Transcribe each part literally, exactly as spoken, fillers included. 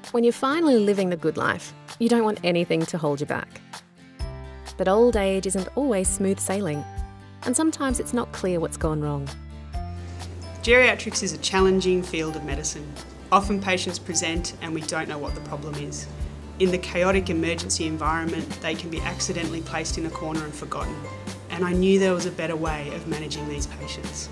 When you're finally living the good life, you don't want anything to hold you back. But old age isn't always smooth sailing, and sometimes it's not clear what's gone wrong. Geriatrics is a challenging field of medicine. Often patients present and we don't know what the problem is. In the chaotic emergency environment, they can be accidentally placed in a corner and forgotten. And I knew there was a better way of managing these patients.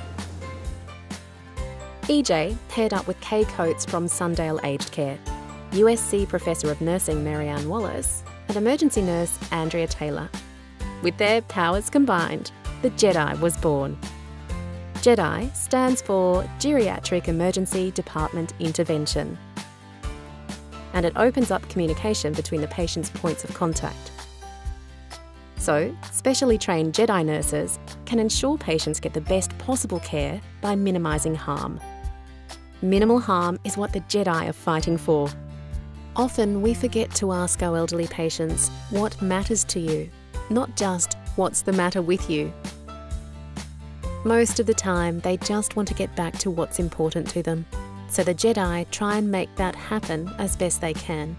E J paired up with Kay Coates from Sundale Aged Care, U S C Professor of Nursing Marianne Wallace, and emergency nurse Andrea Taylor. With their powers combined, the GEDI was born. GEDI stands for Geriatric Emergency Department Intervention, and it opens up communication between the patient's points of contact. So, specially trained GEDI nurses can ensure patients get the best possible care by minimising harm. Minimal harm is what the GEDI are fighting for. Often we forget to ask our elderly patients what matters to you, not just what's the matter with you. Most of the time they just want to get back to what's important to them, so the GEDI try and make that happen as best they can.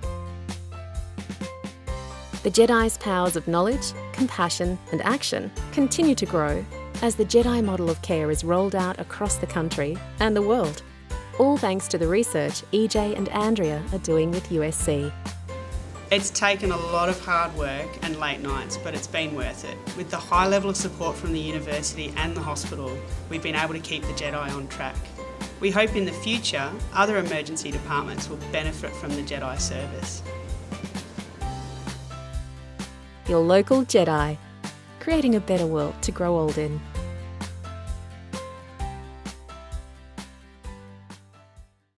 The GEDI's powers of knowledge, compassion and action continue to grow as the GEDI model of care is rolled out across the country and the world, all thanks to the research E J and Andrea are doing with U S C. It's taken a lot of hard work and late nights, but it's been worth it. With the high level of support from the university and the hospital, we've been able to keep the GEDI on track. We hope in the future, other emergency departments will benefit from the GEDI service. Your local GEDI, creating a better world to grow old in.